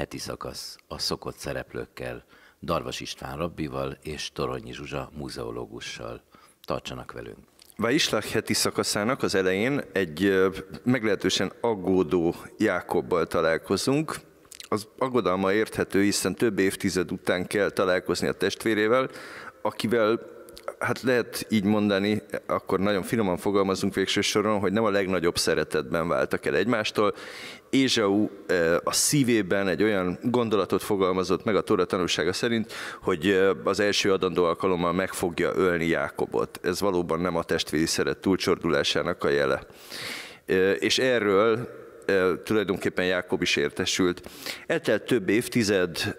heti szakasz a szokott szereplőkkel, Darvas István rabbival és Toronyi Zsuzsa múzeológussal. Tartsanak velünk! Vaislach heti szakaszának az elején egy meglehetősen aggódó Jákobbal találkozunk. Az aggodalma érthető, hiszen több évtized után kell találkozni a testvérével, akivel, hát lehet így mondani, akkor nagyon finoman fogalmazunk végső soron, hogy nem a legnagyobb szeretetben váltak el egymástól. Ézsau a szívében egy olyan gondolatot fogalmazott meg a Tóra tanúsága szerint, hogy az első adandó alkalommal meg fogja ölni Jákobot. Ez valóban nem a testvéri szeret túlcsordulásának a jele. És erről tulajdonképpen Jákob is értesült. Eltelt több évtized,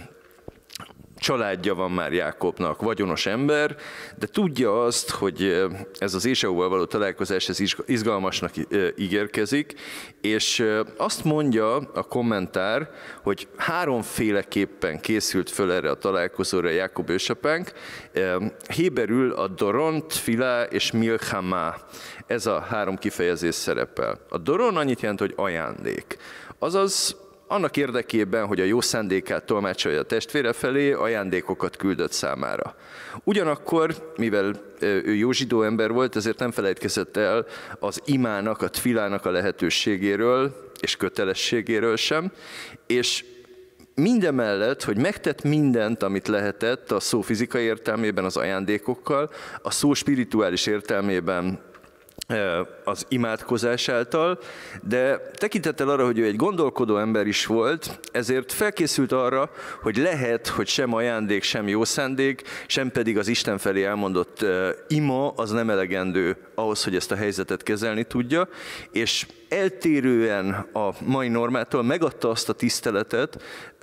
családja van már Jákobnak, vagyonos ember, de tudja azt, hogy ez az Ésauval való találkozás ez izgalmasnak ígérkezik, és azt mondja a kommentár, hogy háromféleképpen készült föl erre a találkozóra Jákob ősapánk. Héberül a doron, tfilá és milchama. Ez a három kifejezés szerepel. A doron annyit jelent, hogy ajándék. Azaz annak érdekében, hogy a jó szándékát tolmácsolja a testvére felé, ajándékokat küldött számára. Ugyanakkor, mivel ő jó zsidó ember volt, ezért nem felejtkezett el az imának, a tfilának a lehetőségéről és kötelességéről sem, és mindemellett, hogy megtett mindent, amit lehetett a szó fizikai értelmében az ajándékokkal, a szó spirituális értelmében az imádkozás által, de tekintettel arra, hogy ő egy gondolkodó ember is volt, ezért felkészült arra, hogy lehet, hogy sem ajándék, sem jó szándék, sem pedig az Isten felé elmondott ima az nem elegendő ahhoz, hogy ezt a helyzetet kezelni tudja, és eltérően a mai normától megadta azt a tiszteletet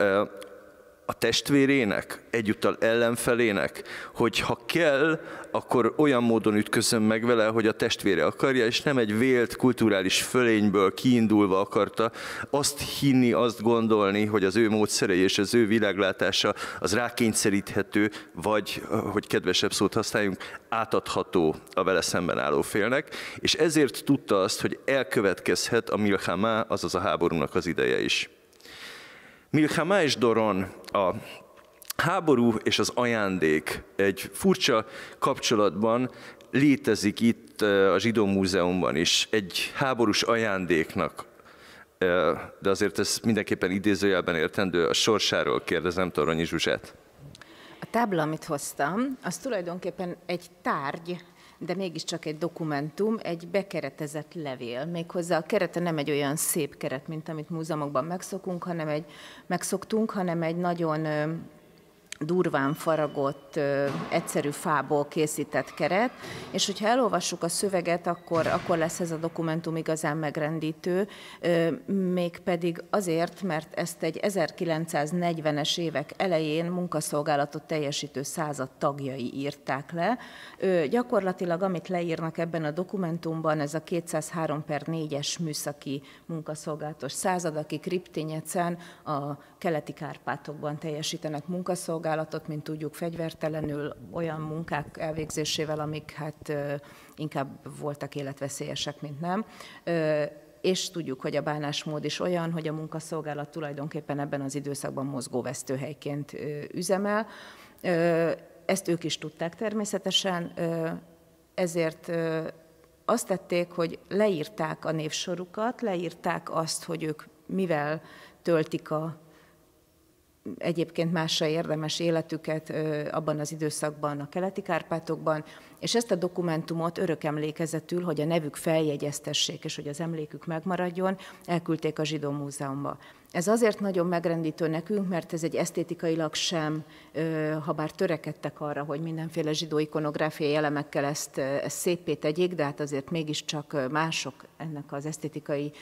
a testvérének, egyúttal ellenfelének, hogy ha kell, akkor olyan módon ütközöm meg vele, hogy a testvére akarja, és nem egy vélt kulturális fölényből kiindulva akarta azt hinni, azt gondolni, hogy az ő módszerei és az ő világlátása az rákényszeríthető, vagy, hogy kedvesebb szót használjunk, átadható a vele szemben álló félnek, és ezért tudta azt, hogy elkövetkezhet a milchama, azaz a háborúnak az ideje is. Milchama és doron, a háború és az ajándék egy furcsa kapcsolatban létezik itt a Zsidó Múzeumban is, egy háborús ajándéknak, de azért ez mindenképpen idézőjelben értendő, a sorsáról kérdezem Toronyi Zsuzsát. A tábla, amit hoztam, az tulajdonképpen egy tárgy, de mégiscsak egy dokumentum, egy bekeretezett levél. Méghozzá a kerete nem egy olyan szép keret, mint amit múzeumokban megszoktunk, hanem egy nagyon durván faragott, egyszerű fából készített keret, és hogyha elolvassuk a szöveget, akkor lesz ez a dokumentum igazán megrendítő, mégpedig azért, mert ezt egy 1940-es évek elején munkaszolgálatot teljesítő század tagjai írták le. Gyakorlatilag, amit leírnak ebben a dokumentumban, ez a 203/4-es műszaki munkaszolgálatos század, akik Riptinyecen, a keleti Kárpátokban teljesítenek munkaszolgálatot, mint tudjuk, fegyvertelenül, olyan munkák elvégzésével, amik hát inkább voltak életveszélyesek, mint nem. És tudjuk, hogy a bánásmód is olyan, hogy a munkaszolgálat tulajdonképpen ebben az időszakban mozgóvesztőhelyként üzemel. Ezt ők is tudták természetesen, ezért azt tették, hogy leírták a névsorukat, leírták azt, hogy ők mivel töltik a egyébként másra érdemes életüket abban az időszakban, a keleti Kárpátokban, és ezt a dokumentumot örökemlékezetül, hogy a nevük feljegyeztessék, és hogy az emlékük megmaradjon, elküldték a Zsidó Múzeumba. Ez azért nagyon megrendítő nekünk, mert ez egy esztétikailag sem, ha bár törekedtek arra, hogy mindenféle zsidó ikonográfiai elemekkel ezt széppé tegyék, de hát azért mégiscsak mások ennek az esztétikai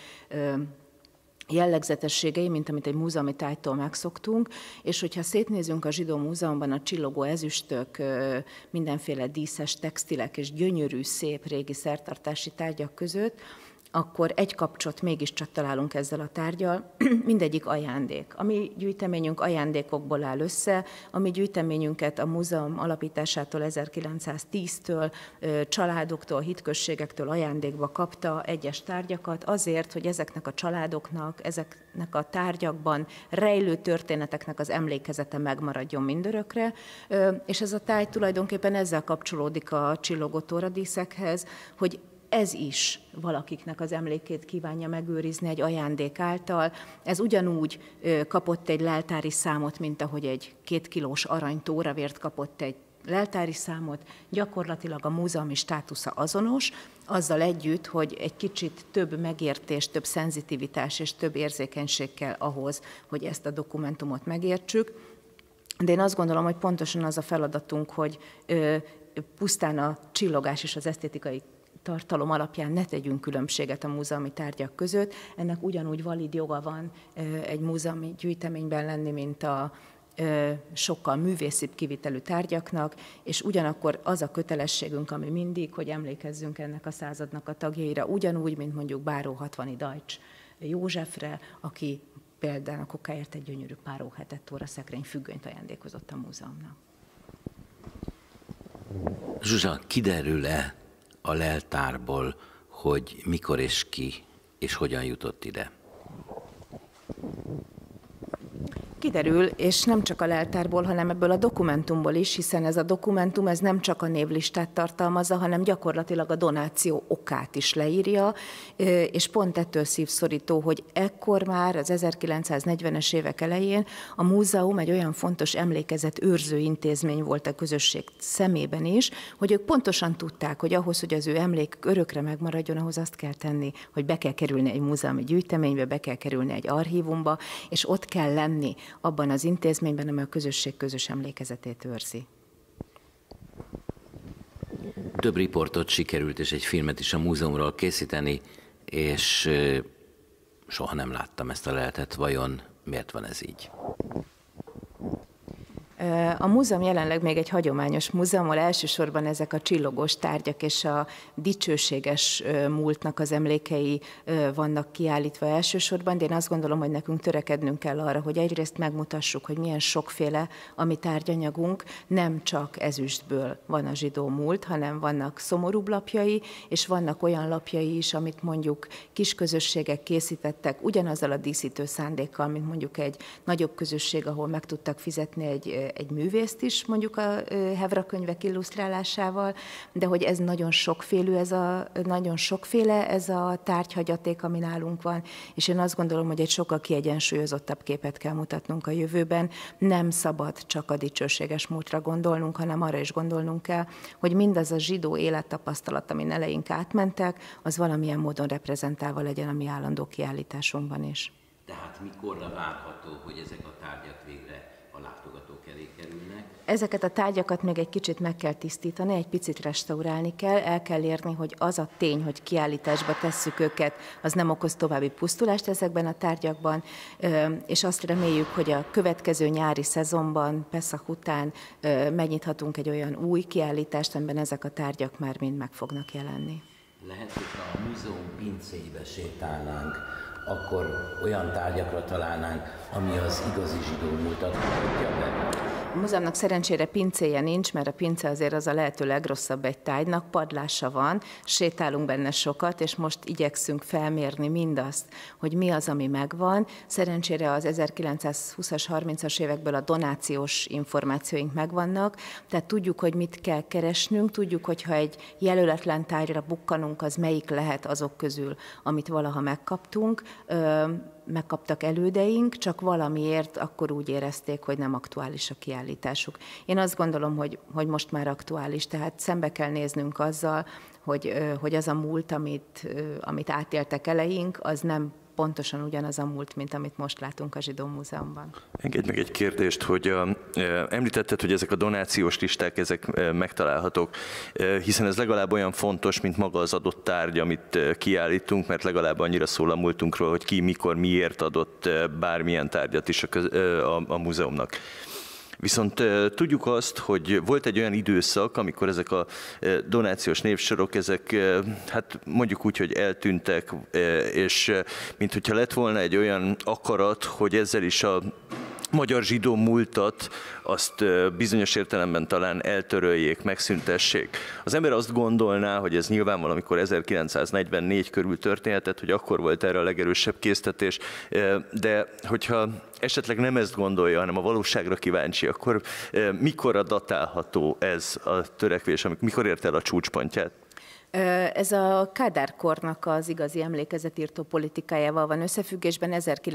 jellegzetességei, mint amit egy múzeumi tájtól megszoktunk, és hogyha szétnézünk a Zsidó Múzeumban a csillogó ezüstök, mindenféle díszes textilek és gyönyörű, szép régi szertartási tárgyak között, akkor egy kapcsot mégiscsak találunk ezzel a tárggyal, mindegyik ajándék. A mi gyűjteményünk ajándékokból áll össze, a mi gyűjteményünket a múzeum alapításától 1910-től, családoktól, hitközségektől ajándékba kapta egyes tárgyakat, azért, hogy ezeknek a családoknak, ezeknek a tárgyakban rejlő történeteknek az emlékezete megmaradjon mindörökre, és ez a tárgy tulajdonképpen ezzel kapcsolódik a csillogó tóradíszekhez, hogy ez is valakiknek az emlékét kívánja megőrizni egy ajándék által. Ez ugyanúgy kapott egy leltári számot, mint ahogy egy 2 kilós aranytóravért kapott egy leltári számot. Gyakorlatilag a múzeumi státusza azonos, azzal együtt, hogy egy kicsit több megértés, több szenzitivitás és több érzékenység kell ahhoz, hogy ezt a dokumentumot megértsük. De én azt gondolom, hogy pontosan az a feladatunk, hogy pusztán a csillogás és az esztétikai tartalom alapján ne tegyünk különbséget a múzeumi tárgyak között. Ennek ugyanúgy valid joga van egy múzeumi gyűjteményben lenni, mint a sokkal művészibb kivitelű tárgyaknak, és ugyanakkor az a kötelességünk, ami mindig, hogy emlékezzünk ennek a századnak a tagjaira, ugyanúgy, mint mondjuk Báró Hatvani Dajcs Józsefre, aki például a kokáért egy gyönyörű páróhetet tóraszekrény függönyt ajándékozott a múzeumnak. Zsuzsa, kiderül-e a leltárból, hogy mikor és ki, és hogyan jutott ide? Kiderül, és nem csak a leltárból, hanem ebből a dokumentumból is, hiszen ez a dokumentum ez nem csak a névlistát tartalmazza, hanem gyakorlatilag a donáció okát is leírja, és pont ettől szívszorító, hogy ekkor már az 1940-es évek elején a múzeum egy olyan fontos emlékezet őrző intézmény volt a közösség szemében is, hogy ők pontosan tudták, hogy ahhoz, hogy az ő emlékük örökre megmaradjon, ahhoz azt kell tenni, hogy be kell kerülni egy múzeumi gyűjteménybe, be kell kerülni egy archívumba, és ott kell lenni abban az intézményben, amely a közösség közös emlékezetét őrzi. Több riportot sikerült, és egy filmet is a múzeumról készíteni, és soha nem láttam ezt a leltet. Vajon miért van ez így? A múzeum jelenleg még egy hagyományos múzeum, ahol elsősorban ezek a csillogós tárgyak és a dicsőséges múltnak az emlékei vannak kiállítva elsősorban, de én azt gondolom, hogy nekünk törekednünk kell arra, hogy egyrészt megmutassuk, hogy milyen sokféle a mi tárgyanyagunk, nem csak ezüstből van a zsidó múlt, hanem vannak szomorúbb lapjai, és vannak olyan lapjai is, amit mondjuk kisközösségek készítettek ugyanazzal a díszítő szándékkal, mint mondjuk egy nagyobb közösség, ahol meg tudtak fizetni egy művészt is, mondjuk a Hevra könyvek illusztrálásával, de hogy ez nagyon sokféle ez a tárgyhagyaték, ami nálunk van, és én azt gondolom, hogy egy sokkal kiegyensúlyozottabb képet kell mutatnunk a jövőben. Nem szabad csak a dicsőséges múltra gondolnunk, hanem arra is gondolnunk kell, hogy mindaz a zsidó élettapasztalat, amin eleink átmentek, az valamilyen módon reprezentálva legyen a mi állandó kiállításunkban is. Tehát mikorra várható, hogy ezek a tárgyak végre a látogatók elé kerülnek? Ezeket a tárgyakat még egy kicsit meg kell tisztítani, egy picit restaurálni kell, el kell érni, hogy az a tény, hogy kiállításba tesszük őket, az nem okoz további pusztulást ezekben a tárgyakban, és azt reméljük, hogy a következő nyári szezonban, Peszach után megnyithatunk egy olyan új kiállítást, amiben ezek a tárgyak már mind meg fognak jelenni. Lehet, hogy ha a múzeum pincéibe sétálnánk, akkor olyan tárgyakra találnánk, ami az igazi zsidó múltat mutatja be. A múzeumnak szerencsére pincéje nincs, mert a pince azért az a lehető legrosszabb egy tárgynak, padlása van, sétálunk benne sokat, és most igyekszünk felmérni mindazt, hogy mi az, ami megvan. Szerencsére az 1920-as, 30-as évekből a donációs információink megvannak, tehát tudjuk, hogy mit kell keresnünk, tudjuk, hogy ha egy jelöletlen tárgyra bukkanunk, az melyik lehet azok közül, amit valaha megkaptunk, megkaptak elődeink, csak valamiért akkor úgy érezték, hogy nem aktuális a kiállításuk. Én azt gondolom, hogy most már aktuális, tehát szembe kell néznünk azzal, hogy az a múlt, amit átéltek eleink, az nem pontosan ugyanaz a múlt, mint amit most látunk a Zsidó Múzeumban. Engedj meg egy kérdést, hogy említetted, hogy ezek a donációs listák, ezek megtalálhatók, hiszen ez legalább olyan fontos, mint maga az adott tárgy, amit kiállítunk, mert legalább annyira szól a múltunkról, hogy ki, mikor, miért adott bármilyen tárgyat is a múzeumnak. Viszont tudjuk azt, hogy volt egy olyan időszak, amikor ezek a donációs névsorok, ezek hát mondjuk úgy, hogy eltűntek, és minthogyha lett volna egy olyan akarat, hogy ezzel is a magyar zsidó múltat azt bizonyos értelemben talán eltöröljék, megszüntessék. Az ember azt gondolná, hogy ez nyilván valamikor 1944 körül történhetett, hogy akkor volt erre a legerősebb késztetés, de hogyha esetleg nem ezt gondolja, hanem a valóságra kíváncsi, akkor mikorra datálható ez a törekvés, mikor ért el a csúcspontját? Ez a Kádár-kornak az igazi emlékezetírtó politikájával van összefüggésben.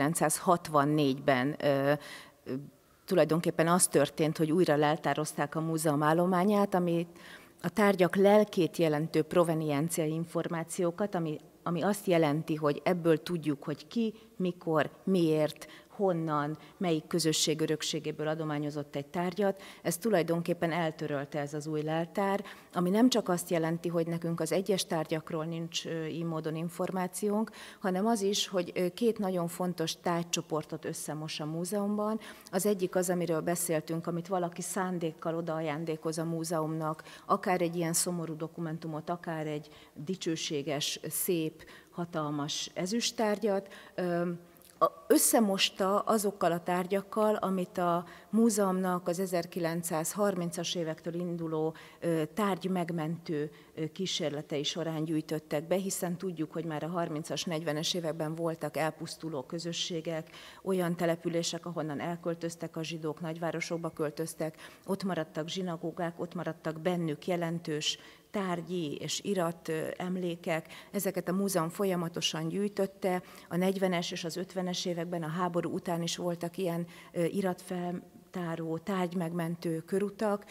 1964-ben tulajdonképpen az történt, hogy újra leltározták a múzeum állományát, amit a tárgyak lelkét jelentő proveniencia információkat, ami azt jelenti, hogy ebből tudjuk, hogy ki, mikor, miért, honnan, melyik közösség örökségéből adományozott egy tárgyat, ez tulajdonképpen eltörölte ez az új leltár, ami nem csak azt jelenti, hogy nekünk az egyes tárgyakról nincs így módon információnk, hanem az is, hogy két nagyon fontos tárgycsoportot összemos a múzeumban. Az egyik az, amiről beszéltünk, amit valaki szándékkal odaajándékoz a múzeumnak, akár egy ilyen szomorú dokumentumot, akár egy dicsőséges, szép, hatalmas ezüsttárgyat, összemosta azokkal a tárgyakkal, amit a múzeumnak az 1930-as évektől induló tárgymegmentő kísérletei során gyűjtöttek be, hiszen tudjuk, hogy már a 30-as, 40-es években voltak elpusztuló közösségek, olyan települések, ahonnan elköltöztek a zsidók, nagyvárosokba költöztek, ott maradtak zsinagógák, ott maradtak bennük jelentős tárgyi és irat emlékek, ezeket a múzeum folyamatosan gyűjtötte. A 40-es és az 50-es években, a háború után is voltak ilyen iratfeltáró, tárgymegmentő körutak.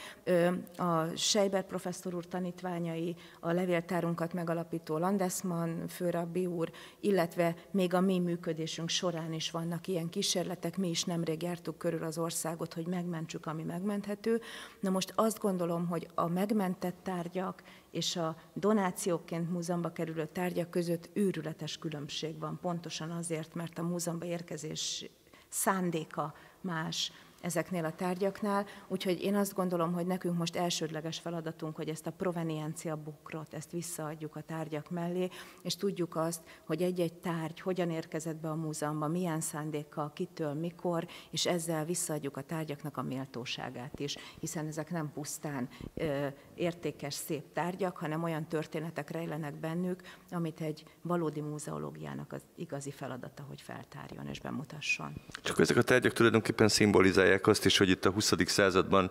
A Seiber professzor úr tanítványai, a levéltárunkat megalapító Landesmann főrabbi úr, illetve még a mi működésünk során is vannak ilyen kísérletek. Mi is nemrég jártuk körül az országot, hogy megmentsük, ami megmenthető. Na most azt gondolom, hogy a megmentett tárgyak és a donációként múzeumba kerülő tárgyak között őrületes különbség van, pontosan azért, mert a múzeumba érkezés szándéka más ezeknél a tárgyaknál, úgyhogy én azt gondolom, hogy nekünk most elsődleges feladatunk, hogy ezt a proveniencia bokrot, ezt visszaadjuk a tárgyak mellé, és tudjuk azt, hogy egy-egy tárgy hogyan érkezett be a múzeumba, milyen szándékkal, kitől, mikor, és ezzel visszaadjuk a tárgyaknak a méltóságát is, hiszen ezek nem pusztán értékes, szép tárgyak, hanem olyan történetek rejlenek bennük, amit egy valódi múzeológiának az igazi feladata, hogy feltárjon és bemutasson. Csak ezek a tárgyak tulajdonképpen szimbolizálják azt is, hogy itt a 20. században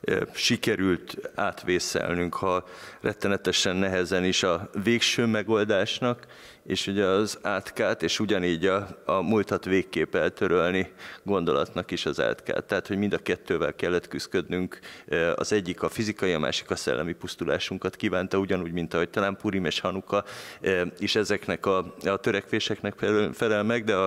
sikerült átvészelnünk, ha rettenetesen nehezen is a végső megoldásnak, és ugye az átkát, és ugyanígy a múltat végképp eltörölni gondolatnak is az átkát. Tehát, hogy mind a kettővel kellett küzdködnünk. Az egyik a fizikai, a másik a szellemi pusztulásunkat kívánta, ugyanúgy, mint ahogy talán Purim és Hanuka is ezeknek a törekvéseknek felel meg, de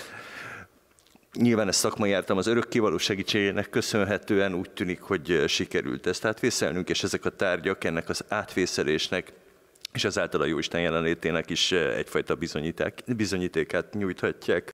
nyilván ezt szakmai jártam, az örökkévaló segítségének köszönhetően úgy tűnik, hogy sikerült ezt átvészelnünk, és ezek a tárgyak ennek az átvészelésnek és ezáltal a Jóisten jelenlétének is egyfajta bizonyítékát nyújthatják.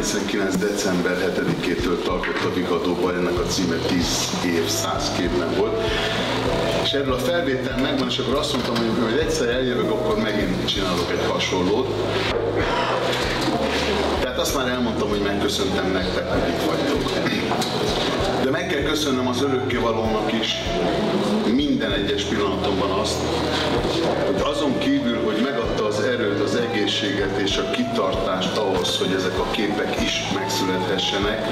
99. december 7-től tartott a Vigadóban, ennek a címe 10 év 100 képben volt. És erről a felvétel megvan, és akkor azt mondtam, hogy egyszer eljövök, akkor megint csinálok egy hasonlót. Tehát azt már elmondtam, hogy megköszöntem nektek, hogy itt vagytok. De meg kell köszönnöm az örökkévalónak is minden egyes pillanatomban azt, hogy azon kívül, hogy megadta az erőt, az egészséget és a kitartást ahhoz, hogy ezek a képek is megszülethessenek,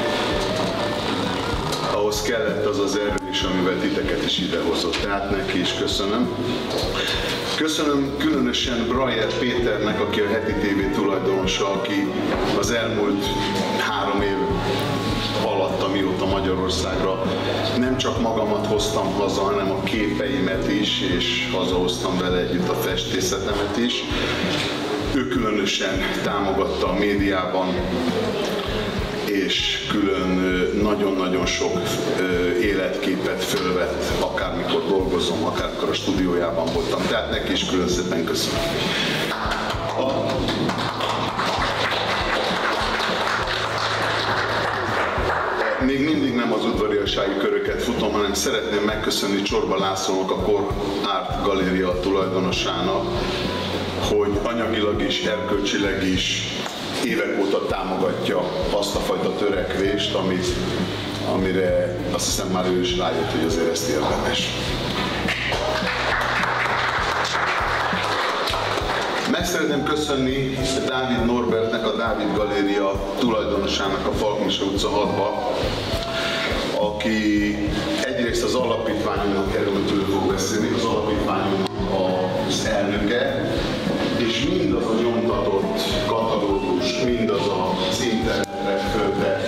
ahhoz kellett az az erő is, amivel titeket is idehozott. Tehát neki is köszönöm. Köszönöm különösen Brajer Péternek, aki a Heti TV tulajdonosa, aki az elmúlt 3 év alatt, amióta Magyarországra nem csak magamat hoztam haza, hanem a képeimet is, és hazahoztam vele együtt a festészetemet is. Ő különösen támogatta a médiában, és külön nagyon-nagyon sok életképet fölvett, akármikor dolgozom, akármikor a stúdiójában voltam. Tehát neki is külön szépen köszönöm. Még mindig nem az udvariassági köröket futom, hanem szeretném megköszönni Csorba Lászlónak, a Core Art Galéria tulajdonosának, hogy anyagilag is, erkölcsileg is évek óta támogatja azt a fajta törekvést, amire azt hiszem már ő is rájött, hogy azért ezt érdemes. Meg szeretném köszönni Dávid Norbertnek, a Dávid Galéria tulajdonosának a Falkmese utca 6-ba, aki egyrészt az alapítványunknak, erről ő fog beszélni, az alapítványunknak az elnöke, és mindaz a nyomtatott katalógus, mindaz az internetre föltett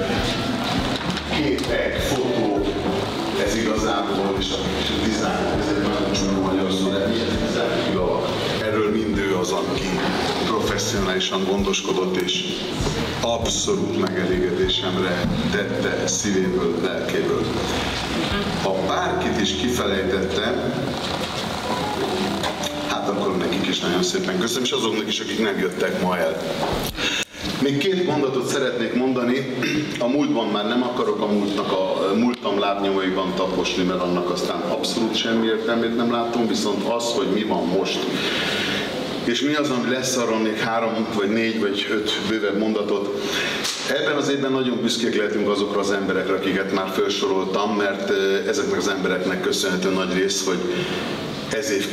képek, fotók, ez igazából, és a dizájn, ez egy nagyon csúnya magyar szó, de mi ez dizájn? Erről mind ő az, aki professzionálisan gondoskodott, és abszolút megelégedésemre tette szívéből, lelkéből. Ha bárkit is kifelejtettem, hát akkor nekik is nagyon szépen köszönöm, és azoknak is, akik nem jöttek ma el. Még 2 mondatot szeretnék mondani, a múltban már nem akarok a múltam lábnyomaiban taposni, mert annak aztán abszolút semmi értelmét nem látom, viszont az, hogy mi van most, és mi az, ami lesz, arról még 3 vagy 4 vagy 5 bővebb mondatot. Ebben az évben nagyon büszkék lehetünk azokra az emberekre, akiket már felsoroltam, mert ezeknek az embereknek köszönhető nagy rész, hogy ez év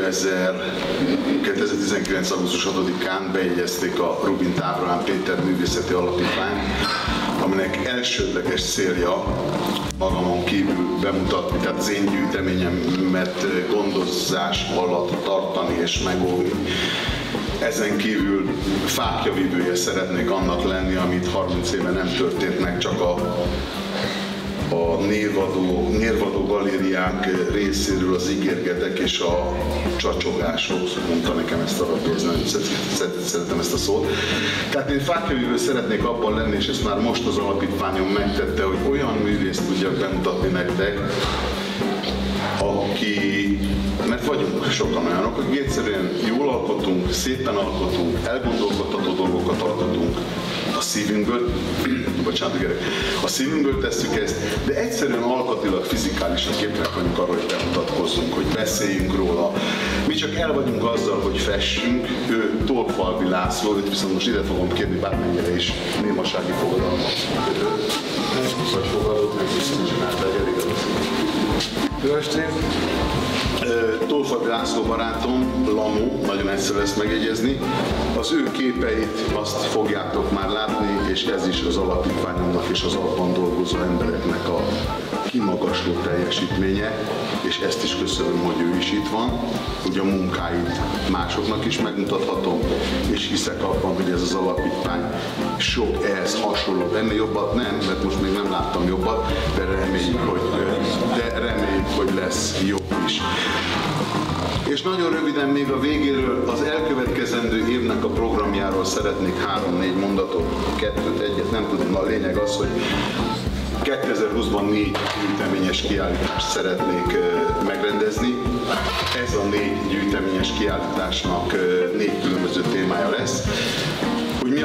2019. augusztus 6-án bejegyezték a Rubint Ábrahám Péter Művészeti Alapítványt, aminek elsődleges célja magamon kívül bemutatni, tehát az én gyűjteményemet gondozás alatt tartani és megóvni. Ezen kívül fákjavívője szeretnék annak lenni, amit 30 éve nem történt meg, csak a névadó galériák részéről az ígérgetek és a csacsogások, mondta nekem ezt a rabbi, nagyon szeretem ezt a szót. Tehát én fákjavívő szeretnék abban lenni, és ezt már most az alapítványom megtette, hogy olyan művészt tudjak bemutatni nektek, mert vagyunk sokan olyanok, akik egyszerűen jól alkotunk, szépen alkotunk, elgondolkodtató dolgokat alkotunk a szívünkből, a szívünkből tesszük ezt, de egyszerűen alkatilag, fizikálisan képtelenek vagyunk arra, hogy bemutatkozzunk, hogy beszéljünk róla. Mi csak el vagyunk azzal, hogy fessünk, ő Torfalvi László, őt viszont most ide fogom kérni bármennyire is némasági fogadalmat. Vagy fogadott meg, viszont csinált, legyen igaz. Jó estét! Torfalvi László barátom, Lamó, nagyon egyszerű ezt megjegyezni. Az ő képeit azt fogjátok már látni, és ez is az alapítványomnak és az alapban dolgozó embereknek a kimagasló teljesítménye, és ezt is köszönöm, hogy ő is itt van, hogy a munkáit másoknak is megmutathatom, és hiszek abban, hogy ez az alapítvány sok ehhez hasonló, ennél jobbat nem, mert most még nem láttam jobbat, de reméljük, hogy lesz jobb is. És nagyon röviden még a végéről, az elkövetkezendő évnek a programjáról szeretnék 3-4 mondatot, 2-1, nem tudom, a lényeg az, hogy 2020-ban 4 gyűjteményes kiállítást szeretnék megrendezni. Ez a 4 gyűjteményes kiállításnak 4 különböző témája lesz. Hogy mi a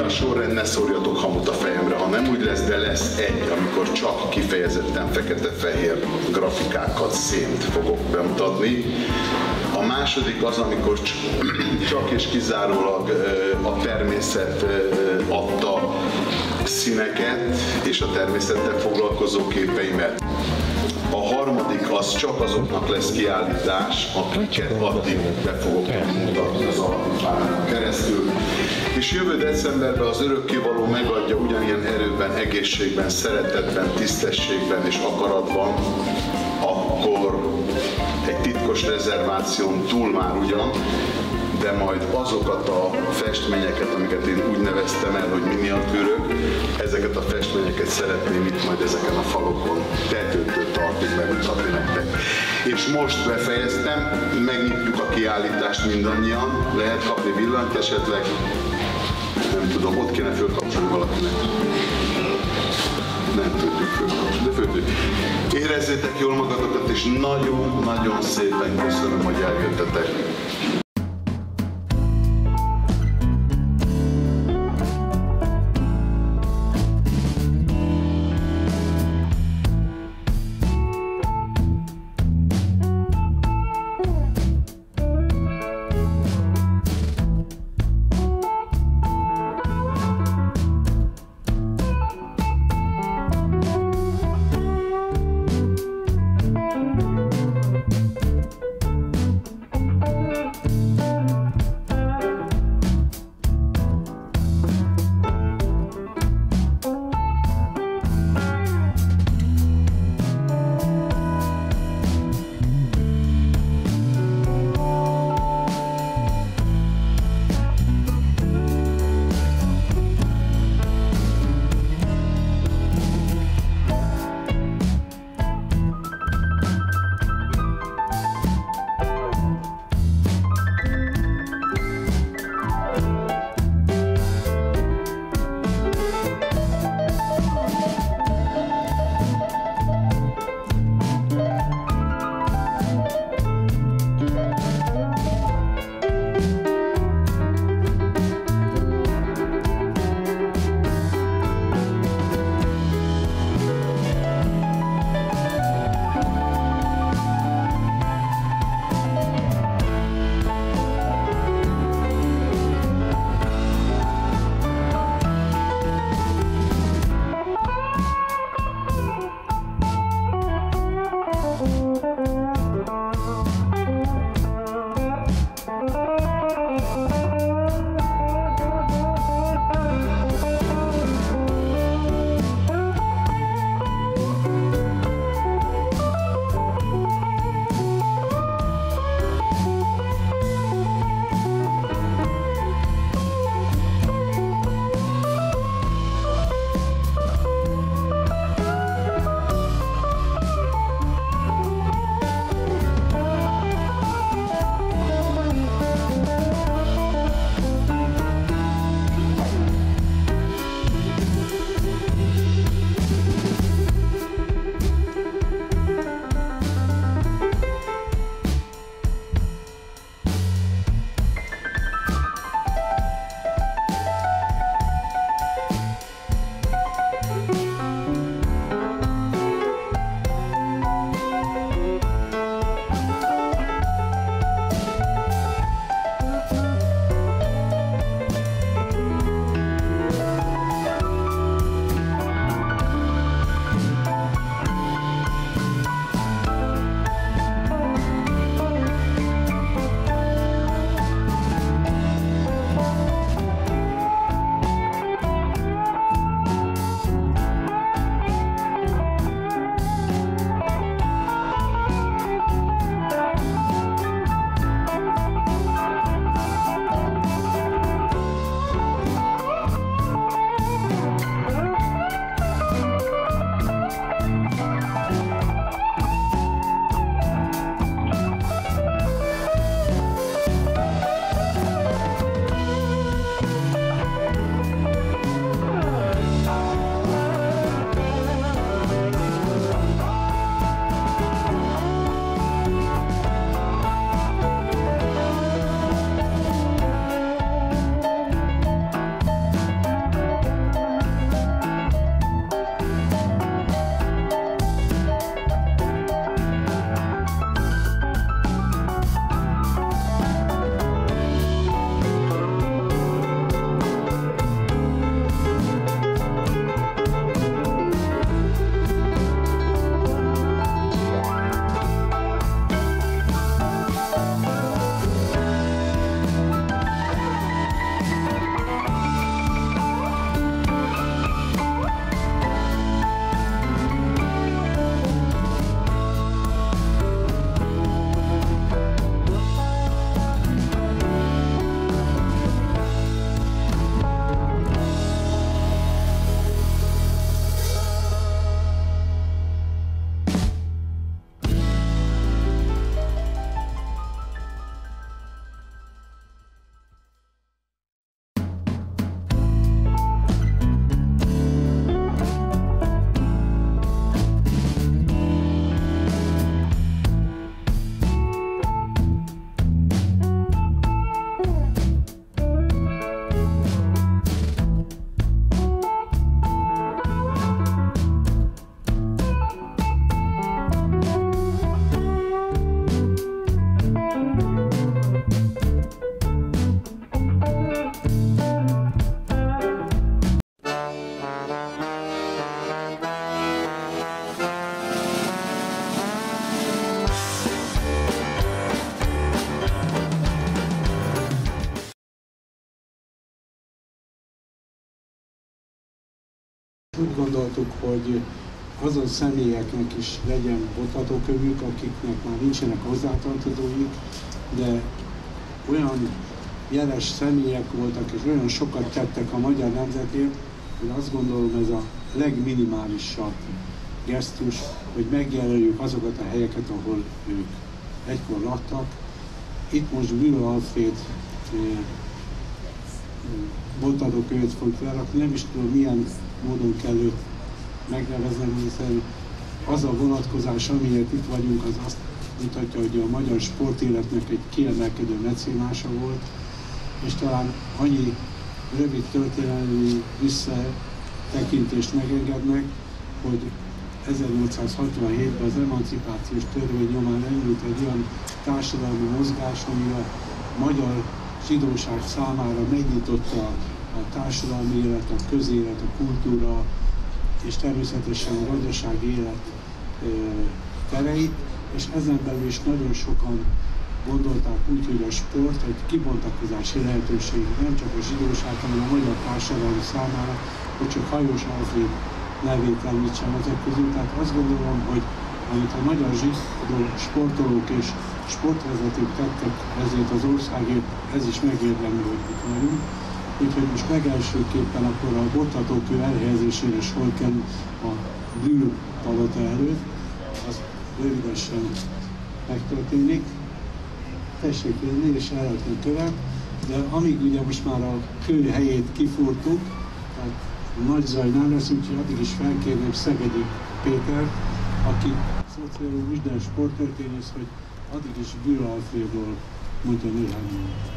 a sorrend, ne szórjatok hamut a fejemre, ha nem úgy lesz, de lesz egy, amikor csak kifejezetten fekete-fehér grafikákat, szént fogok bemutatni. A második az, amikor csak és kizárólag a természet adta színeket és a természettel foglalkozó képeimet. A harmadik az csak azoknak lesz kiállítás, akiket addig be fogok mutatni az alapítványon keresztül. És jövő decemberben az örökkévaló megadja ugyanilyen erőben, egészségben, szeretetben, tisztességben és akaratban, akkor egy titkos rezerváción túl már ugyan, de majd azokat a festményeket, amiket én úgy neveztem el, hogy miniatűrök, ezeket a festményeket szeretném itt majd ezeken a falokon tetőtől tartig bemutatni nektek. És most befejeztem, megnyitjuk a kiállítást mindannyian, lehet kapni villanyt esetleg, nem tudom, ott kéne fölkapcsolni valakinek. Nem tudjuk fölkapcsolni, de földük. Érezzétek jól magatokat, és nagyon-nagyon szépen köszönöm, hogy eljöttetek. Úgy gondoltuk, hogy azon személyeknek is legyen botlatókövük, akiknek már nincsenek hozzátartozóik, de olyan jeles személyek voltak, és olyan sokat tettek a magyar nemzetért, hogy azt gondolom, ez a legminimálisabb gesztus, hogy megjelöljük azokat a helyeket, ahol ők egykor laktak. Itt most Bülow Alfréd botladókövet fog felrakni, nem is tudom, milyen módon kell őt megneveznem, hiszen az a vonatkozás, amiért itt vagyunk, az azt mutatja, hogy a magyar sportéletnek egy kiemelkedő mecénása volt, és talán annyi rövid történelmi visszatekintést megengednek, hogy 1867-ben az emancipációs törvény nyomán elindult egy olyan társadalmi mozgás, ami a magyar zsidóság számára megnyitotta a társadalmi élet, a közélet, a kultúra és természetesen a gazdasági élet tereit, és ezen belül is nagyon sokan gondolták úgy, hogy a sport egy kibontakozási lehetőség nem csak a zsidóság, hanem a magyar társadalom számára, hogy csak Hajós Alfréd nevét említsem ezek közül. Tehát azt gondolom, hogy amit a magyar zsidó sportolók és sportvezetők tettek ezért az országért, ez is megérdemli, hogy itt vagyunk. Úgyhogy most legelsőképpen akkor a botlatókő elhelyezésére sor kerül a Bülow palota előtt, az rövidesen megtörténik. Tessék jönni és elrakni a követ, de amíg ugye most már a kő helyét kifúrtuk, tehát nagy zaj nem lesz, úgyhogy addig is felkérném Szegedi Péter, aki szociológus, de sporttörténész, hogy addig is Bülow Alfrédról mondja néhány mondatot.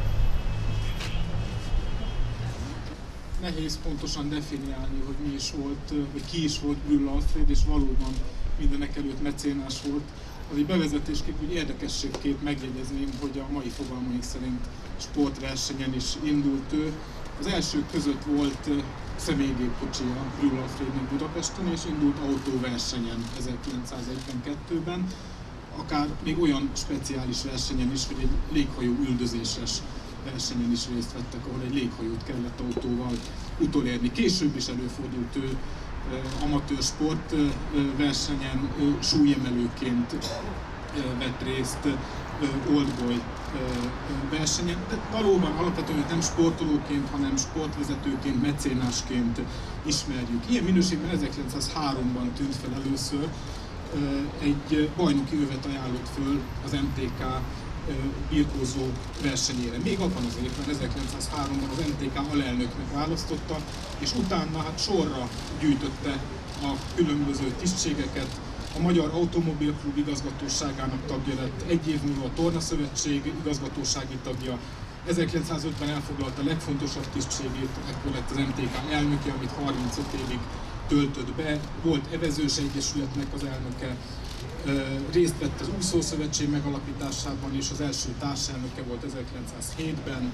Nehéz pontosan definiálni, hogy mi is volt, vagy ki is volt Bülow Alfréd, és valóban mindenek előtt mecénás volt. Azért bevezetésképp, úgy érdekességképp megjegyezném, hogy a mai fogalmaink szerint sportversenyen is indult ő. Az elsők között volt személygépkocsia Bülow Alfrédnek Budapesten, és indult autóversenyen 1952-ben, akár még olyan speciális versenyen is, hogy egy léghajó üldözéses versenyen is részt vettek, ahol egy léghajót kellett autóval utolérni. Később is előfordult ő amatőr sport versenyen, súlyemelőként vett részt oldboy versenyen, de valóban alapvetően nem sportolóként, hanem sportvezetőként, mecénásként ismerjük. Ilyen minőségben 1903-ban tűnt fel először, egy bajnoki övet ajánlott föl az MTK birkózó versenyére. Még abban az évben, 1903-ban az MTK alelnöknek választotta, és utána hát sorra gyűjtötte a különböző tisztségeket. A Magyar Automobilklub igazgatóságának tagja lett, egy év múlva a Tornaszövetség igazgatósági tagja. 1905-ben elfoglalta a legfontosabb tisztségét, ekkor lett az MTK elnöke, amit 35 évig töltött be. Volt Evezős Egyesületnek az elnöke, részt vett az Úszószövetség megalapításában, és az első társelnöke volt 1907-ben.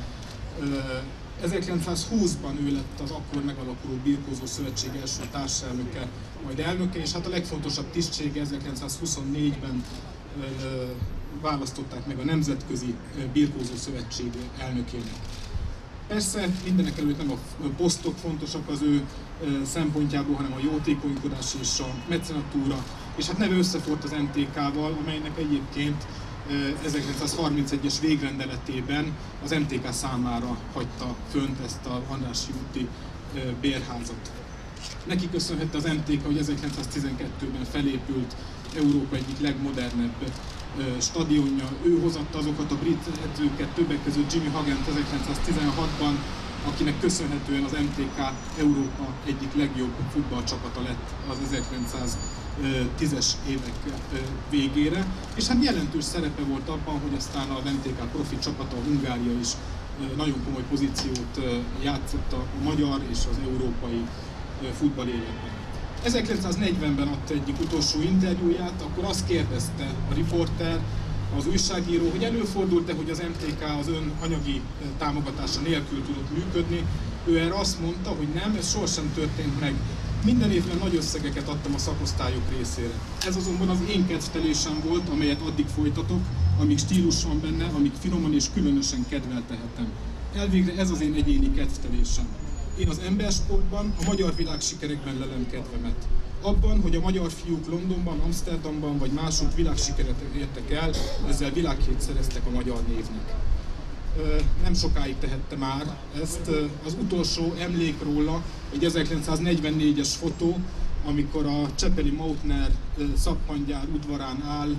1920-ban ő lett az akkor megalakuló Birkózó Szövetség első társelnöke, majd elnöke, és hát a legfontosabb tisztsége 1924-ben választották meg a Nemzetközi Birkózó Szövetség elnökének. Persze mindenek előtt nem a posztok fontosak az ő szempontjából, hanem a jótékonykodás és a mecenatúra, és hát neve összefort az MTK-val, amelynek egyébként 1931-es végrendeletében az MTK számára hagyta fönt ezt a Andrássy úti bérházat. Neki köszönhette az MTK, hogy 1912-ben felépült Európa egyik legmodernebb stadionja. Ő hozatta azokat a brit edzőket, többek között Jimmy Hagent 1916-ban, akinek köszönhetően az MTK Európa egyik legjobb futballcsapata lett az 1910-es évek végére, és hát jelentős szerepe volt abban, hogy aztán az MTK profi csapata, a Hungária is nagyon komoly pozíciót játszott a magyar és az európai futball életben. 1940-ben adta egyik utolsó interjúját, akkor azt kérdezte a riporter, az újságíró, hogy előfordult-e, hogy az MTK az ön anyagi támogatása nélkül tudott működni. Ő erre azt mondta, hogy nem, ez sohasem történt meg. Minden évben nagy összegeket adtam a szakosztályok részére. Ez azonban az én kedvtelésem volt, amelyet addig folytatok, amíg stílus van benne, amíg finoman és különösen kedveltehetem. Elvégre ez az én egyéni kedvtelésem. Én az embersportban, a magyar világsikerekben lelem kedvemet. Abban, hogy a magyar fiúk Londonban, Amsterdamban vagy másút világsikeret értek el, ezzel világhét szereztek a magyar névnek. Nem sokáig tehette már ezt. Az utolsó emlék róla egy 1944-es fotó, amikor a csepeli Mautner szappangyár udvarán áll,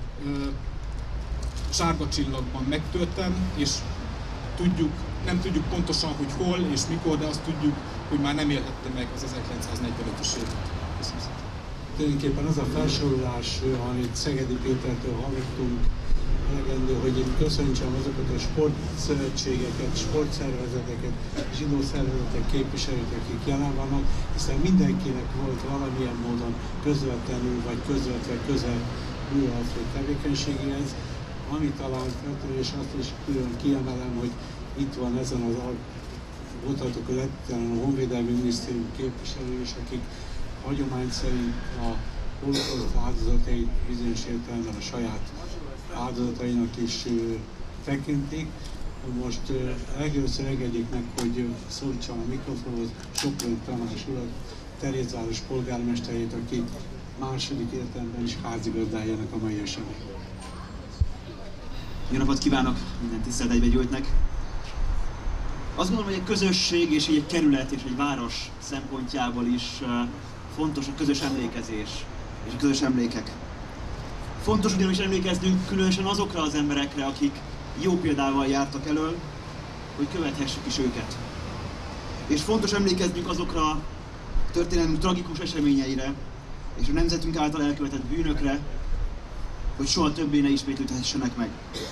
sárga csillagban megtörtem, és nem tudjuk pontosan, hogy hol és mikor, de azt tudjuk, hogy már nem élhette meg az 1945-ös évet. Tulajdonképpen az a felsorolás, amit Szegedi Pétertől hallottunk, elegendő, hogy én köszöntsem azokat a sportszövetségeket, sportszervezeteket, zsidó szervezetek képviselők, akik jelen vannak, hiszen mindenkinek volt valamilyen módon közvetlenül vagy közvetve közel Brühl Alfréd tevékenységéhez, ami talán feltűnő, és azt is külön kiemelem, hogy itt van ezen az voltatok a Honvédelmi Minisztérium képviselő is, akik hagyomány szerint a holokauszt áldozatait bizonyos értelemben a saját áldozatainak is tekintik. Most először engedjék meg, hogy szólítsam a mikrofonhoz Soproni Tamás urat, Terézváros polgármesterét, aki második értelemben is házigazdájának a mai eseménynek. Jó napot kívánok minden tisztelt egybegyűltnek! Azt gondolom, hogy egy közösség és egy kerület és egy város szempontjából is fontos a közös emlékezés és a közös emlékek. Fontos ugyanis emlékeznünk különösen azokra az emberekre, akik jó példával jártak elől, hogy követhessük is őket. És fontos emlékeznünk azokra a történelmünk tragikus eseményeire és a nemzetünk által elkövetett bűnökre, hogy soha többé ne ismétlődhessenek meg.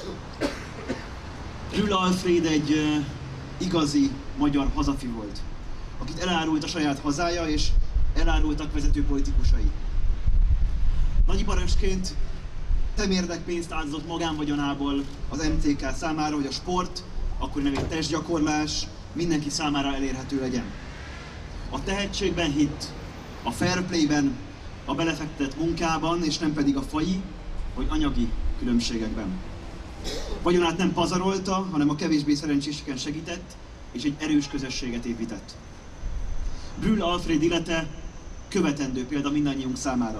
Brühl Alfréd egy igazi magyar hazafi volt, akit elárult a saját hazája és elárultak vezető politikusai. Nagyiparosként temérdek pénzt áldozott magánvagyonából az MTK számára, hogy a sport, akkori nevén testgyakorlás mindenki számára elérhető legyen. A tehetségben hitt, a fair playben, a belefektetett munkában, és nem pedig a faji vagy anyagi különbségekben. Vagyonát nem pazarolta, hanem a kevésbé szerencséseken segített, és egy erős közösséget épített. Brühl Alfréd élete követendő példa mindannyiunk számára.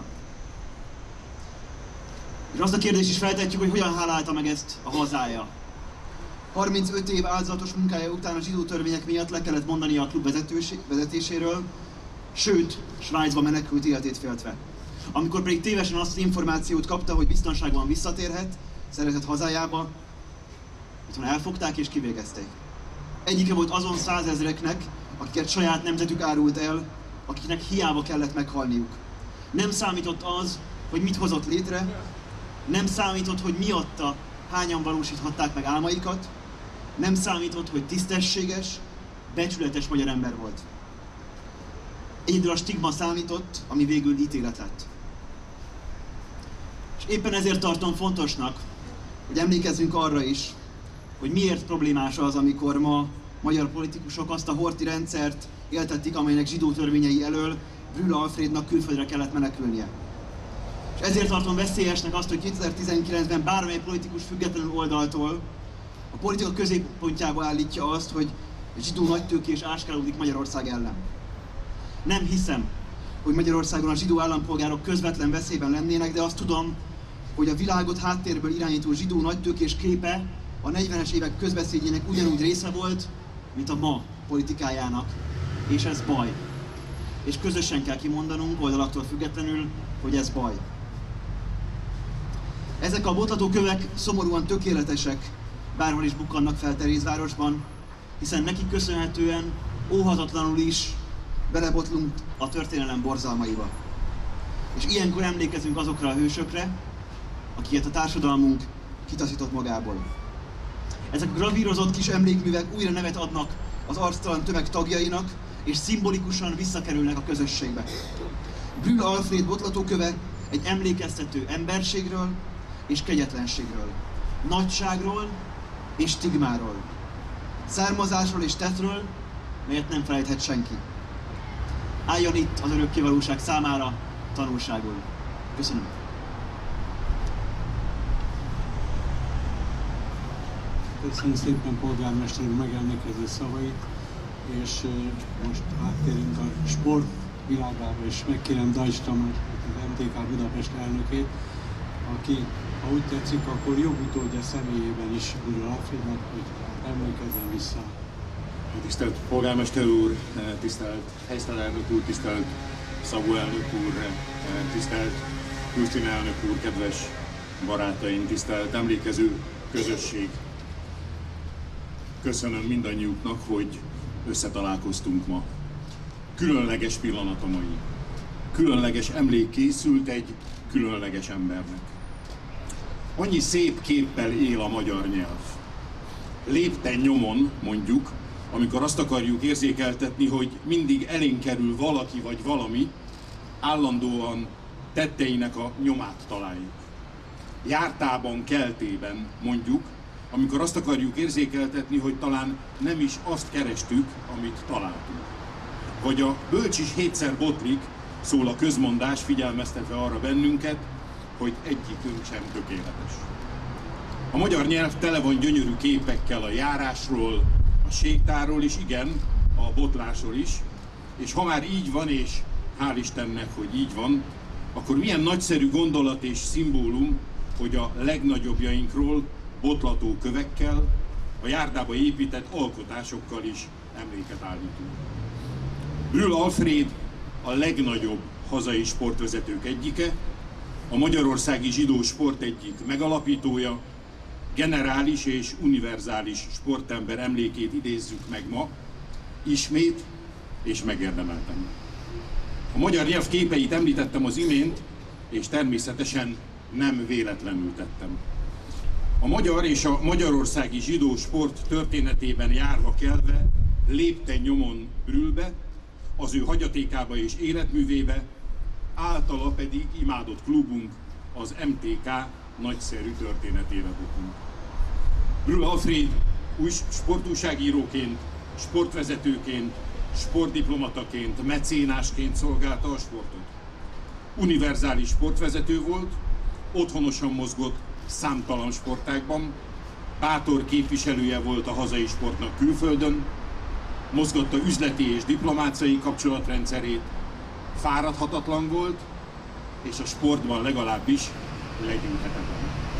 És azt a kérdést is feltetjük, hogy hogyan hálálta meg ezt a hazája. 35 év áldozatos munkája után a zsidó törvények miatt le kellett mondania a klub vezetéséről, sőt, Svájcba menekült életét féltve. Amikor pedig tévesen azt az információt kapta, hogy biztonságban visszatérhet, szeretett hazájába, otthon elfogták és kivégezték. Egyike volt azon 100 000-eknek, akiket saját nemzetük árult el, akiknek hiába kellett meghalniuk. Nem számított az, hogy mit hozott létre, nem számított, hogy miatta hányan valósíthatták meg álmaikat, nem számított, hogy tisztességes, becsületes magyar ember volt. Egyedül a stigma számított, ami végül ítélet lett. És éppen ezért tartom fontosnak, hogy emlékezzünk arra is, hogy miért problémás az, amikor ma magyar politikusok azt a horthy rendszert éltették, amelynek zsidó törvényei elől Brühl Alfrédnak külföldre kellett menekülnie. És ezért tartom veszélyesnek azt, hogy 2019-ben bármely politikus függetlenül oldaltól a politika középpontjába állítja azt, hogy zsidó nagytőkés áskálódik Magyarország ellen. Nem hiszem, hogy Magyarországon a zsidó állampolgárok közvetlen veszélyben lennének, de azt tudom, hogy a világot háttérből irányító zsidó nagytőkés képe a 40-es évek közbeszédjének ugyanúgy része volt, mint a ma politikájának, és ez baj. És közösen kell kimondanunk, oldalaktól függetlenül, hogy ez baj. Ezek a botlatókövek szomorúan tökéletesek, bárhol is bukkannak fel Terézvárosban, hiszen nekik köszönhetően óhatatlanul is belebotlunk a történelem borzalmaiba. És ilyenkor emlékezünk azokra a hősökre, akiket a társadalmunk kitaszított magából. Ezek a gravírozott kis emlékművek újra nevet adnak az arctalan tömeg tagjainak, és szimbolikusan visszakerülnek a közösségbe. Brühl Alfréd botlatóköve egy emlékeztető emberségről és kegyetlenségről, nagyságról és stigmáról, származásról és tettről, melyet nem felejthet senki. Álljon itt az örökké valóság számára tanulságul. Köszönöm. Köszönöm szépen polgármester úr megemlékező szavait. és most áttérünk a sport világába, és megkérem Dajcs Tamás, az MTK Budapest elnökét, aki, ha úgy tetszik, akkor jogutódja személyében is Brühl Alfrédnek, hogy emlékezzen vissza. Tisztelt polgármester úr, tisztelt helyszínelnök úr, tisztelt Szabó elnök úr, tisztelt Krisztina elnök úr, kedves barátaim, tisztelt emlékező közösség. Köszönöm mindannyiuknak, hogy összetalálkoztunk ma. Különleges pillanat a mai. Különleges emlék készült egy különleges embernek. Annyi szép képpel él a magyar nyelv. Lépten nyomon, mondjuk, amikor azt akarjuk érzékeltetni, hogy mindig elénk kerül valaki vagy valami, állandóan tetteinek a nyomát találjuk. Jártában, keltében, mondjuk, amikor azt akarjuk érzékeltetni, hogy talán nem is azt kerestük, amit találtunk. Vagy a bölcs is hétszer botlik, szól a közmondás, figyelmeztetve arra bennünket, hogy egyikünk sem tökéletes. A magyar nyelv tele van gyönyörű képekkel a járásról, a sétáról is, igen, a botlásról is, és ha már így van, és hál' Istennek, hogy így van, akkor milyen nagyszerű gondolat és szimbólum, hogy a legnagyobbjainkról botlató kövekkel, a járdába épített alkotásokkal is emléket állítunk. Brühl Alfréd a legnagyobb hazai sportvezetők egyike, a magyarországi zsidó sport egyik megalapítója, generális és univerzális sportember emlékét idézzük meg ma, ismét és megérdemelten. A magyar nyelv képeit említettem az imént, és természetesen nem véletlenül tettem. A magyar és a magyarországi zsidó sport történetében járva kelve, lépten nyomon Brühlbe, az ő hagyatékába és életművébe, általa pedig imádott klubunk, az MTK nagyszerű történetébe bukunk. Brühl Alfréd új sportújságíróként, sportvezetőként, sportdiplomataként, mecénásként szolgálta a sportot. Univerzális sportvezető volt, otthonosan mozgott számtalan sportágban, bátor képviselője volt a hazai sportnak külföldön, mozgatta üzleti és diplomáciai kapcsolatrendszerét, fáradhatatlan volt, és a sportban legalábbis legyűjthetetlen.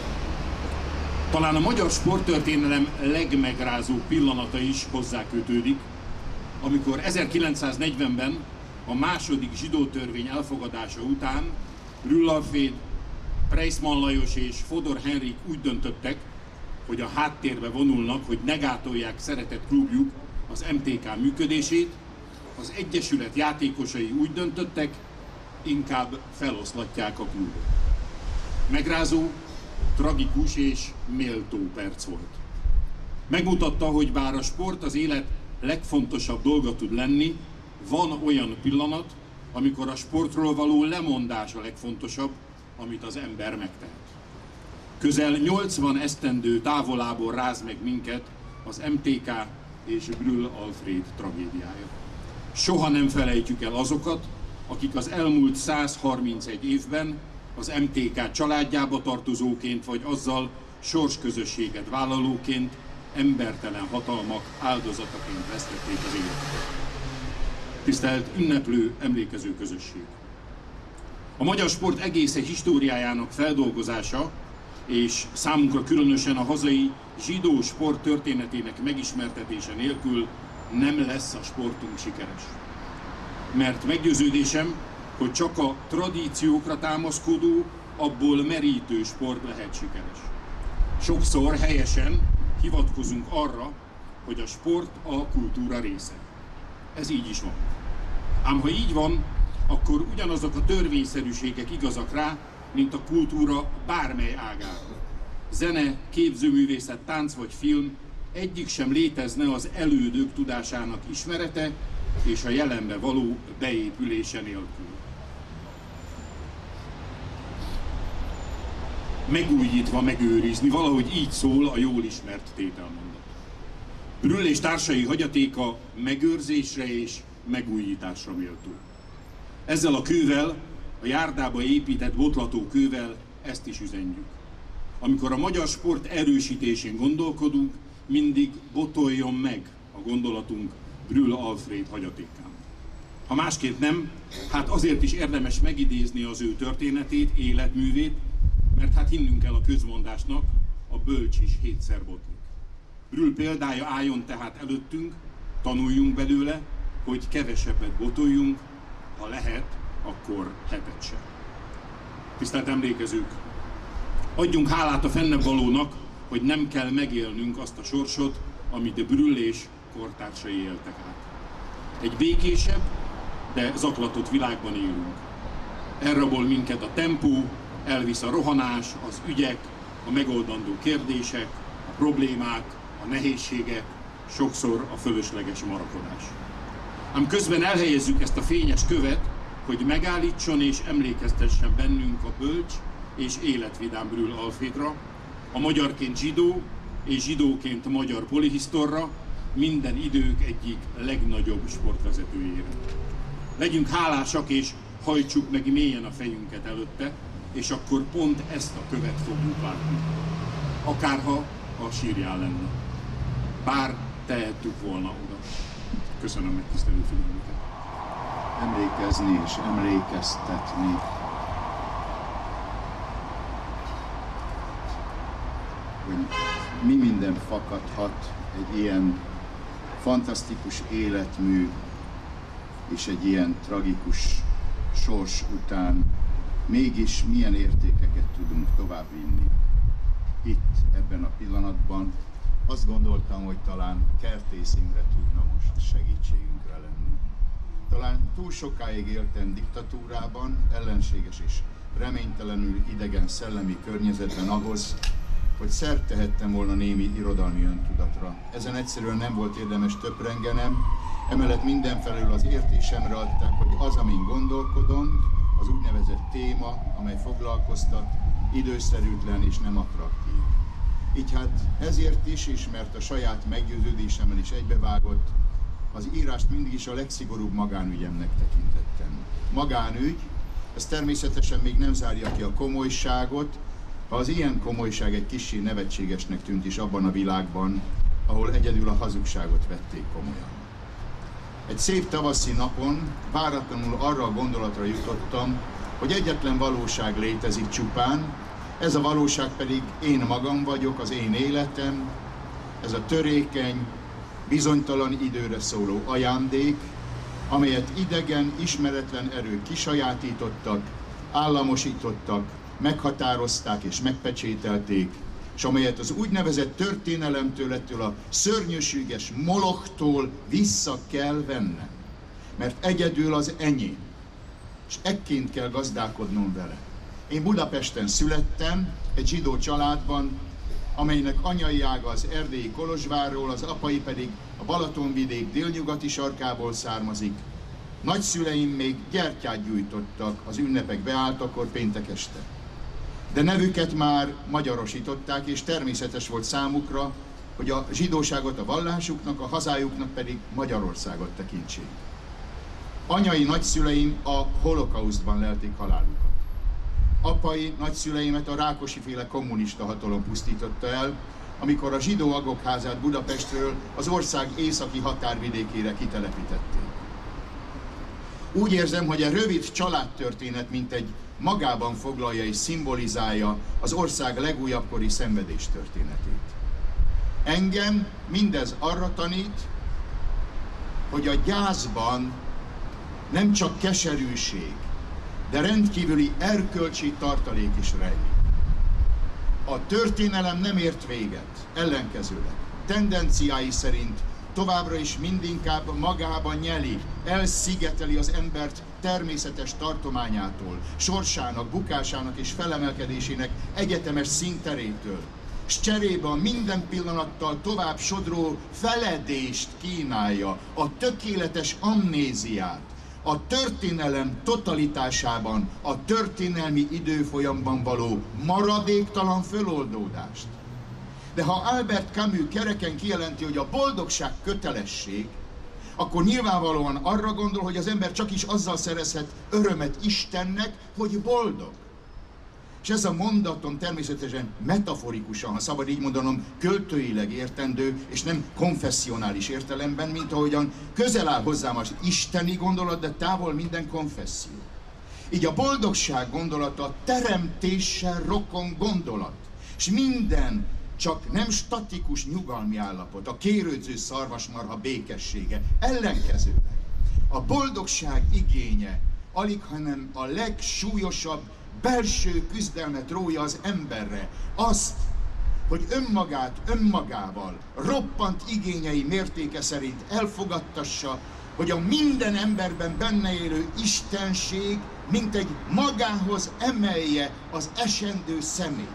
Talán a magyar sporttörténelem legmegrázóbb pillanata is hozzákötődik, amikor 1940-ben a második zsidó törvény elfogadása után Brühl Alfréd, Preissmann Lajos és Fodor Henrik úgy döntöttek, hogy a háttérbe vonulnak, hogy ne gátolják szeretett klubjuk az MTK működését, az Egyesület játékosai úgy döntöttek, inkább feloszlatják a klubot. Megrázó, tragikus és méltó perc volt. Megmutatta, hogy bár a sport az élet legfontosabb dolga tud lenni, van olyan pillanat, amikor a sportról való lemondás a legfontosabb, amit az ember megtehet. Közel 80 esztendő távolából ráz meg minket az MTK és Brühl Alfréd tragédiája. Soha nem felejtjük el azokat, akik az elmúlt 131 évben az MTK családjába tartozóként, vagy azzal sorsközösséget vállalóként, embertelen hatalmak áldozataként vesztették az életüket. Tisztelt ünneplő, emlékező közösség! A magyar sport egész históriájának feldolgozása, és számunkra különösen a hazai zsidó sport történetének megismertetése nélkül nem lesz a sportunk sikeres. Mert meggyőződésem, hogy csak a tradíciókra támaszkodó, abból merítő sport lehet sikeres. Sokszor helyesen hivatkozunk arra, hogy a sport a kultúra része. Ez így is van. Ám ha így van, akkor ugyanazok a törvényszerűségek igazak rá, mint a kultúra bármely ágára. Zene, képzőművészet, tánc vagy film, egyik sem létezne az elődök tudásának ismerete és a jelenbe való beépülése nélkül. Megújítva megőrizni, valahogy így szól a jól ismert tételmondat. Brühl és társai hagyatéka megőrzésre és megújításra méltó. Ezzel a kővel, a járdába épített botlató kővel ezt is üzenjük. Amikor a magyar sport erősítésén gondolkodunk, mindig botoljon meg a gondolatunk Brühl Alfréd hagyatékán. Ha másképp nem, hát azért is érdemes megidézni az ő történetét, életművét, mert hát hinnünk kell a közmondásnak, a bölcs is hétszer botlik. Brühl példája álljon tehát előttünk, tanuljunk belőle, hogy kevesebbet botoljunk, ha lehet, akkor hetet sem. Tisztelt emlékezők! Adjunk hálát a fennevalónak, hogy nem kell megélnünk azt a sorsot, amit Brühl és kortársai éltek át. Egy békésebb, de zaklatott világban élünk. Elrabol minket a tempó, elvisz a rohanás, az ügyek, a megoldandó kérdések, a problémák, a nehézségek, sokszor a fölösleges marakodás. Ám közben elhelyezzük ezt a fényes követ, hogy megállítson és emlékeztessen bennünk a bölcs és életvidám Brühl Alfrédra, a magyarként zsidó és zsidóként magyar polihisztorra, minden idők egyik legnagyobb sportvezetőjére. Legyünk hálásak és hajtsuk meg mélyen a fejünket előtte, és akkor pont ezt a követ fogjuk látni. Akárha a sírján lenne. Bár tehettük volna oda. Köszönöm megtisztelő figyelmüket. Emlékezni és emlékeztetni. Hogy mi minden fakadhat egy ilyen fantasztikus életmű és egy ilyen tragikus sors után, mégis milyen értékeket tudunk továbbvinni itt, ebben a pillanatban. Azt gondoltam, hogy talán Kertész Imre tudna most segítségünkre lenni. Talán túl sokáig éltem diktatúrában, ellenséges és reménytelenül idegen szellemi környezetben ahhoz, hogy szert tehettem volna némi irodalmi öntudatra. Ezen egyszerűen nem volt érdemes töprengenem, emellett mindenfelől az értésemre adták, hogy az, amin gondolkodom, az úgynevezett téma, amely foglalkoztat, időszerűtlen és nem attraktív. Így hát ezért is, és mert a saját meggyőződésemmel is egybevágott, az írást mindig is a legszigorúbb magánügyemnek tekintettem. Magánügy, ez természetesen még nem zárja ki a komolyságot, ha az ilyen komolyság egy kissé nevetségesnek tűnt is abban a világban, ahol egyedül a hazugságot vették komolyan. Egy szép tavaszi napon váratlanul arra a gondolatra jutottam, hogy egyetlen valóság létezik csupán, ez a valóság pedig én magam vagyok, az én életem, ez a törékeny, bizonytalan időre szóló ajándék, amelyet idegen, ismeretlen erők kisajátítottak, államosítottak, meghatározták és megpecsételték, és amelyet az úgynevezett történelemtől, ettől a szörnyűséges molochtól vissza kell vennem, mert egyedül az enyém, és ekként kell gazdálkodnom vele. Én Budapesten születtem, egy zsidó családban, amelynek anyai ága az erdélyi Kolozsvárról, az apai pedig a Balatonvidék délnyugati sarkából származik. Nagyszüleim még gyertyát gyújtottak az ünnepek beálltakor péntek este. De nevüket már magyarosították, és természetes volt számukra, hogy a zsidóságot a vallásuknak, a hazájuknak pedig Magyarországot tekintsék. Anyai nagyszüleim a holokausztban lelték halálukat. Apai nagyszüleimet a Rákosi-féle kommunista hatalom pusztította el, amikor a zsidó agokházát Budapestről az ország északi határvidékére kitelepítették. Úgy érzem, hogy a rövid családtörténet mint egy magában foglalja és szimbolizálja az ország legújabb kori szenvedéstörténetét. Engem mindez arra tanít, hogy a gyászban nem csak keserűség, de rendkívüli erkölcsi tartalék is rejlik. A történelem nem ért véget, ellenkezőleg. Tendenciái szerint továbbra is mindinkább magában nyeli, elszigeteli az embert természetes tartományától, sorsának, bukásának és felemelkedésének egyetemes színterétől, s cserébe a minden pillanattal tovább sodró feledést kínálja, a tökéletes amnéziát, a történelem totalitásában, a történelmi időfolyamban való maradéktalan föloldódást. De ha Albert Camus kereken kijelenti, hogy a boldogság kötelesség, akkor nyilvánvalóan arra gondol, hogy az ember csak is azzal szerezhet örömet Istennek, hogy boldog. És ez a mondatom természetesen metaforikusan, ha szabad így mondanom, költőileg értendő, és nem konfessionális értelemben, mint ahogyan közel áll hozzám az isteni gondolat, de távol minden konfesszió. Így a boldogság gondolata teremtéssel rokon gondolat, és minden csak nem statikus nyugalmi állapot, a kérődző szarvasmarha békessége, ellenkezőleg. A boldogság igénye alig, hanem a legsúlyosabb belső küzdelmet rója az emberre. Azt, hogy önmagát önmagával roppant igényei mértéke szerint elfogadtassa, hogy a minden emberben benne élő istenség mintegy magához emelje az esendő szemét.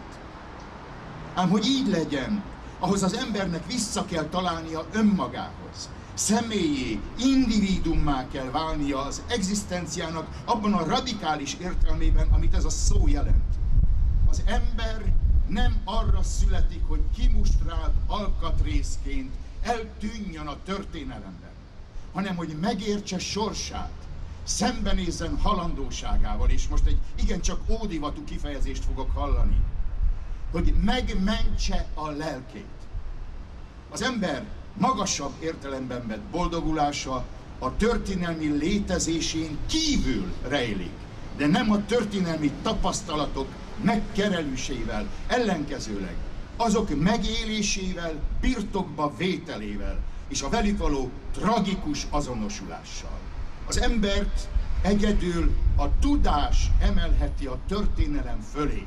Ám hogy így legyen, ahhoz az embernek vissza kell találnia önmagához. Személyé, individummá kell válnia az egzisztenciának abban a radikális értelmében, amit ez a szó jelent. Az ember nem arra születik, hogy kimustrált alkatrészként eltűnjön a történelemben, hanem hogy megértse sorsát, szembenézzen halandóságával, és most egy igencsak ódivatú kifejezést fogok hallani, hogy megmentse a lelkét. Az ember magasabb értelemben vett boldogulása a történelmi létezésén kívül rejlik, de nem a történelmi tapasztalatok megkerülésével, ellenkezőleg azok megélésével, birtokba vételével és a velük való tragikus azonosulással. Az embert egyedül a tudás emelheti a történelem fölé.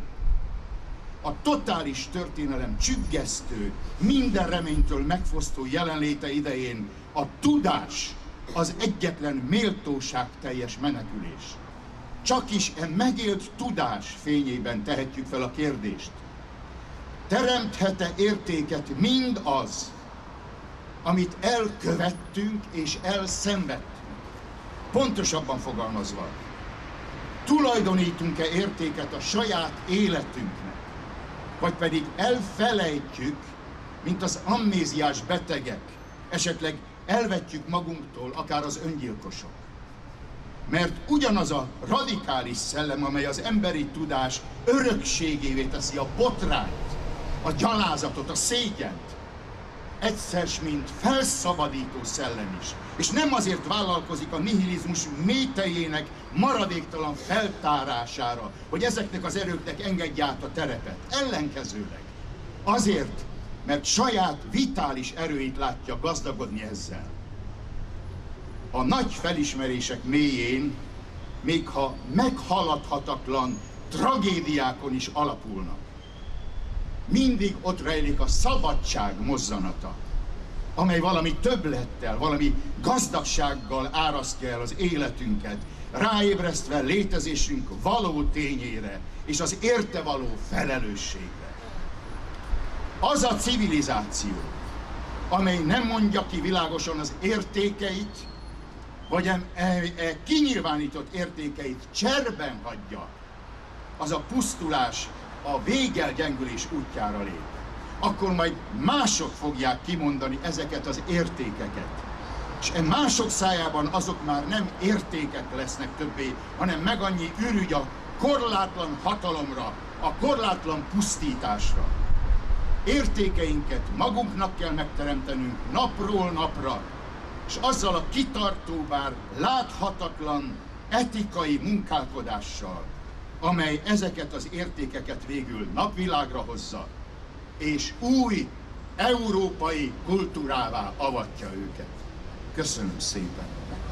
A totális történelem csüggesztő, minden reménytől megfosztó jelenléte idején a tudás az egyetlen méltóságteljes menekülés. Csakis e megélt tudás fényében tehetjük fel a kérdést. Teremthet-e értéket mindaz, amit elkövettünk és elszenvedtünk? Pontosabban fogalmazva, tulajdonítunk-e értéket a saját életünknek, vagy pedig elfelejtjük, mint az amnéziás betegek, esetleg elvetjük magunktól, akár az öngyilkosok. Mert ugyanaz a radikális szellem, amely az emberi tudás örökségévé teszi a botrányt, a gyalázatot, a szégyent, egyszer mint felszabadító szellem is. És nem azért vállalkozik a nihilizmus métejének maradéktalan feltárására, hogy ezeknek az erőknek engedje át a terepet. Ellenkezőleg. Azért, mert saját vitális erőit látja gazdagodni ezzel. A nagy felismerések mélyén, még ha meghaladhatatlan tragédiákon is alapulnak, mindig ott rejlik a szabadság mozzanata, amely valami többlettel, valami gazdagsággal árasztja el az életünket, ráébresztve létezésünk való tényére és az érte való felelősségre. Az a civilizáció, amely nem mondja ki világosan az értékeit, vagy kinyilvánított értékeit cserben hagyja, az a pusztulás, a végelgyengülés útjára lép. Akkor majd mások fogják kimondani ezeket az értékeket. És mások szájában azok már nem értékek lesznek többé, hanem meg annyi ürügy a korlátlan hatalomra, a korlátlan pusztításra. Értékeinket magunknak kell megteremtenünk napról napra, és azzal a kitartó, bár láthatatlan etikai munkálkodással, amely ezeket az értékeket végül napvilágra hozza, és új európai kultúrává avatja őket. Köszönöm szépen!